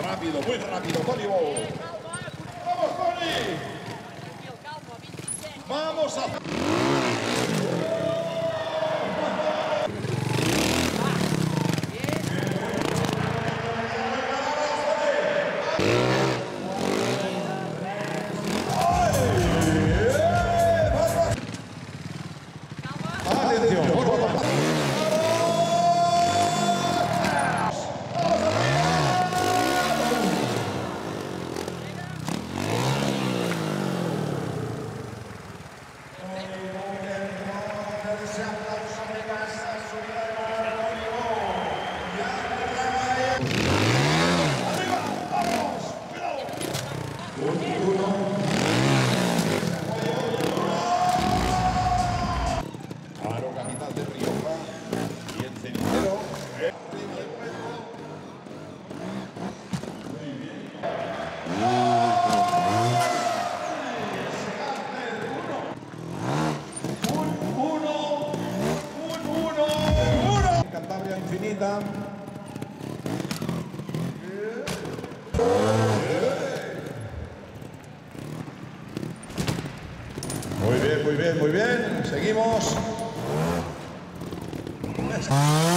muy rápido, Tony Bow. ¡Vamos, Tony! ¡Vamos a... Atención, por favor. Aro capital de Rioja y el cenicero. Cantabria infinita. Muy bien, muy bien, muy bien. Seguimos.